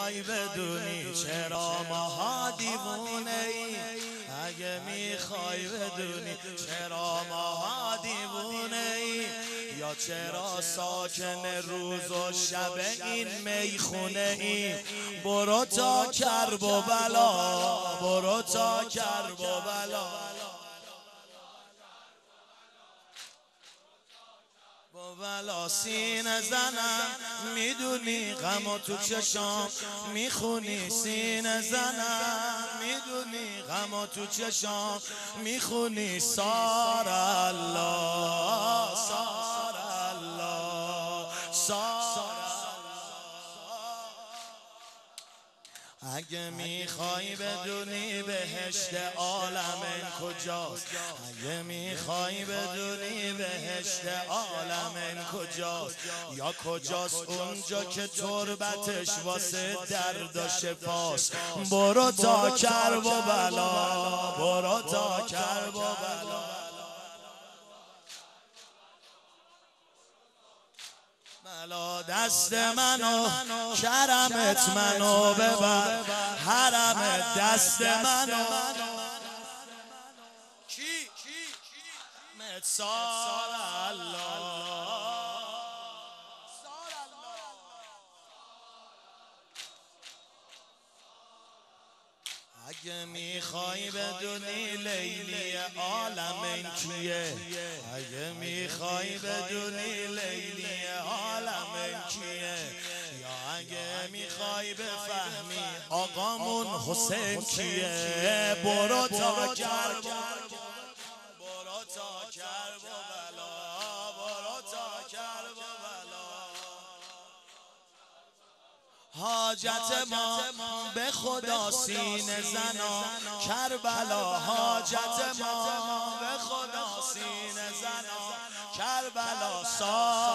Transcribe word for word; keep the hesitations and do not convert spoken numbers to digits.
میخوای بدونی چرا ماها دیوونه ای، اگه میخوای بدونی چرا ماها دیوونه ای، یا چرا ساکن روز و شب این میخونه ای، برو تا کرب و بلا، برو تا کرب و بلا، بلا سینه زنم میدونی غمو تو چشام میخونی، سینه زنم میدونی غمو تو چشام میخونی، سار الله سار الله سار. اگه میخوای بدونی بهشت عالم کجاست، اگه میخوای بدونی بهشت عالم کجاست، یا کجاست اونجا که تربتش واسه درد و شفاست، برو تا کرب و بلا، برو تا کرب و بلا، بلا دست منو کرمت منو ببر، حرمت دست منو کی مت سار الله. اگه میخوای بدونی لیلی عالم این کیه، اگه میخوای بدونی لیلی عالم این کیه، یا اگه میخوای بفهمی آقامون حسین کیه، برو تا کرب، برو تا کرب و بلا، برو تا کرب و بلا. حاجت ما به خدا سینه زنا کربلا، حاجت ما به خدا سینه زنا کربلا، سار